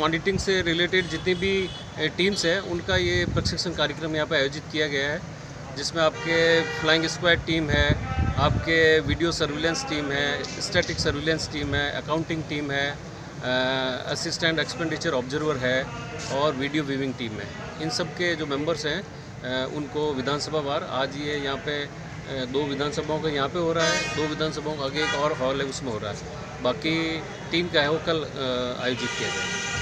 Auditing से related जितनी भी टीम्स हैं उनका ये प्रशिक्षण कार्यक्रम यहाँ पे आयोजित किया गया है, जिसमें आपके फ्लाइंग स्क्वाड टीम है, आपके वीडियो सर्विलेंस टीम है, स्टैटिक सर्विलेंस टीम है, अकाउंटिंग टीम है, असिस्टेंट एक्सपेंडिचर ऑब्जर्वर है और वीडियो व्यूइंग टीम है। इन सब के जो मेंबर्स हैं उनको विधानसभा वार आज ये यहाँ पे 2 विधानसभाओं का यहाँ पे हो रहा है, 2 विधानसभाओं का आगे एक और हॉल है उसमें हो रहा है। बाकी टीम का है वो कल आयोजित किया जाएगा।